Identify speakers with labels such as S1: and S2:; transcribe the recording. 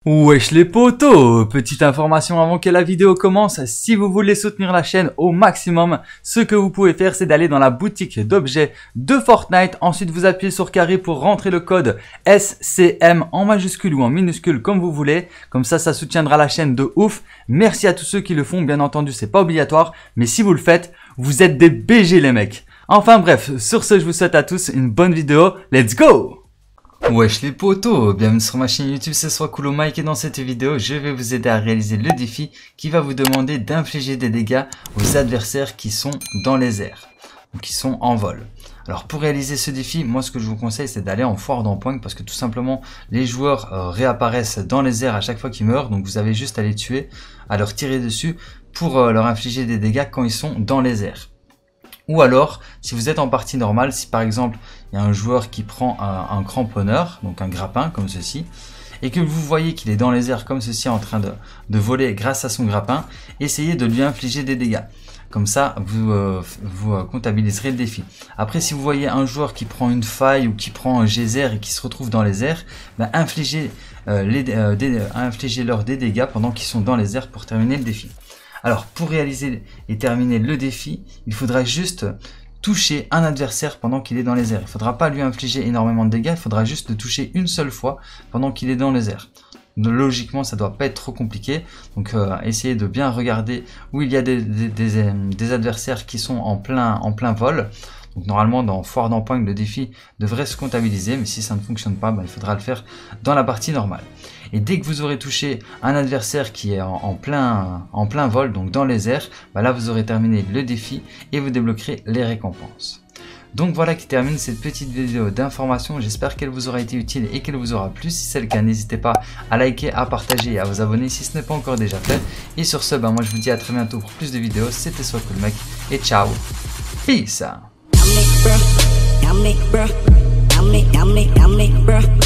S1: Wesh les potos, petite information avant que la vidéo commence, si vous voulez soutenir la chaîne au maximum, ce que vous pouvez faire c'est d'aller dans la boutique d'objets de Fortnite, ensuite vous appuyez sur carré pour rentrer le code SCM en majuscule ou en minuscule comme vous voulez, comme ça soutiendra la chaîne de ouf. Merci à tous ceux qui le font, bien entendu c'est pas obligatoire, mais si vous le faites, vous êtes des BG les mecs. Enfin bref, sur ce je vous souhaite à tous une bonne vidéo, let's go! Wesh les potos, bienvenue sur ma chaîne YouTube, c'est Coolo Mike et dans cette vidéo, je vais vous aider à réaliser le défi qui va vous demander d'infliger des dégâts aux adversaires qui sont dans les airs, ou qui sont en vol. Alors pour réaliser ce défi, moi ce que je vous conseille c'est d'aller en foire d'empoigne parce que tout simplement les joueurs réapparaissent dans les airs à chaque fois qu'ils meurent, donc vous avez juste à les tuer, à leur tirer dessus pour leur infliger des dégâts quand ils sont dans les airs. Ou alors, si vous êtes en partie normale, si par exemple il y a un joueur qui prend un cramponneur, donc un grappin comme ceci, et que vous voyez qu'il est dans les airs comme ceci en train de voler grâce à son grappin, essayez de lui infliger des dégâts. Comme ça, vous comptabiliserez le défi. Après, si vous voyez un joueur qui prend une faille ou qui prend un geyser et qui se retrouve dans les airs, ben, infligez-leur des dégâts pendant qu'ils sont dans les airs pour terminer le défi. Alors, pour réaliser et terminer le défi, il faudra juste toucher un adversaire pendant qu'il est dans les airs. Il ne faudra pas lui infliger énormément de dégâts, il faudra juste le toucher une seule fois pendant qu'il est dans les airs. Logiquement, ça ne doit pas être trop compliqué. Donc, essayez de bien regarder où il y a des adversaires qui sont en plein vol. Donc normalement dans foire d'empoigne le défi devrait se comptabiliser, mais si ça ne fonctionne pas, il faudra le faire dans la partie normale. Et dès que vous aurez touché un adversaire qui est en plein vol, donc dans les airs, là vous aurez terminé le défi et vous débloquerez les récompenses. Donc voilà qui termine cette petite vidéo d'information, j'espère qu'elle vous aura été utile et qu'elle vous aura plu. Si c'est le cas, n'hésitez pas à liker, à partager et à vous abonner si ce n'est pas encore déjà fait. Et sur ce, moi je vous dis à très bientôt pour plus de vidéos, c'était Coolo Mike et ciao, peace! Yummy, bruh.